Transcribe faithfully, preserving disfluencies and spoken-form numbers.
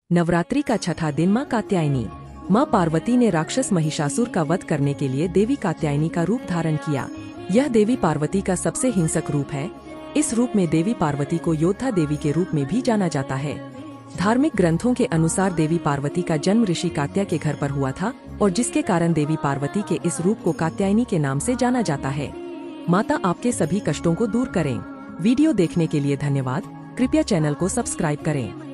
नवरात्रि का छठा दिन मां कात्यायनी। मां पार्वती ने राक्षस महिषासुर का वध करने के लिए देवी कात्यायनी का रूप धारण किया। यह देवी पार्वती का सबसे हिंसक रूप है। इस रूप में देवी पार्वती को योद्धा देवी के रूप में भी जाना जाता है। धार्मिक ग्रंथों के अनुसार देवी पार्वती का जन्म ऋषि कात्या के घर पर हुआ था और जिसके कारण देवी पार्वती के इस रूप को कात्यायनी के नाम से जाना जाता है। माता आपके सभी कष्टों को दूर करें। वीडियो देखने के लिए धन्यवाद। कृपया चैनल को सब्सक्राइब करें।